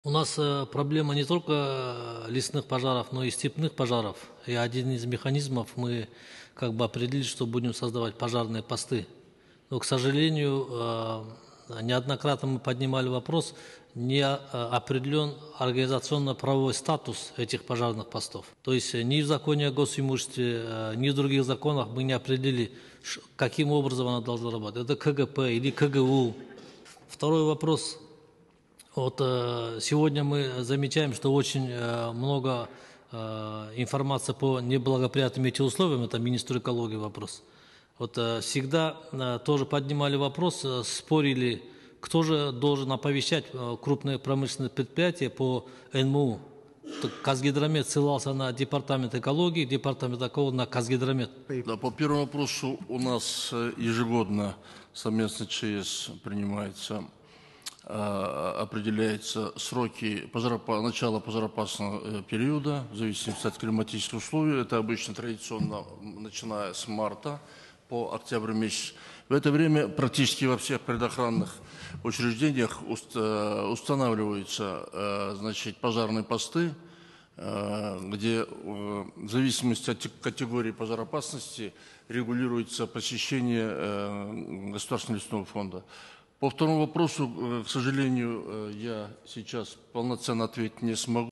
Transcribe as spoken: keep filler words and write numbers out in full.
У нас э, проблема не только э, лесных пожаров, но и степных пожаров. И один из механизмов мы как бы определили, что будем создавать пожарные посты. Но, к сожалению, э, неоднократно мы поднимали вопрос, не э, определен организационно-правовой статус этих пожарных постов. То есть э, ни в законе о госимуществе, э, ни в других законах мы не определили, ш- каким образом она должна работать. Это ка гэ пэ или ка гэ у. Второй вопрос. Вот э, сегодня мы замечаем, что очень э, много э, информации по неблагоприятным метеоусловиям, это министру экологии вопрос. Вот э, всегда э, тоже поднимали вопрос, э, спорили, кто же должен оповещать э, крупные промышленные предприятия по эн эм у. Так Казгидромет ссылался на департамент экологии, департамент экологии на Казгидромет. Да, по первому вопросу у нас э, ежегодно совместно ЧС принимается, э, определяются сроки пожаропа- начала пожароопасного э, периода в зависимости от климатических условий. Это обычно традиционно м, начиная с марта по октябрь месяц. В это время практически во всех предохранных учреждениях уст- э, устанавливаются э, значит, пожарные посты, э, где э, в зависимости от те- категории пожароопасности регулируется посещение э, Государственного лесного фонда. По второму вопросу, э, к сожалению, э, я сейчас полноценно ответить не смогу.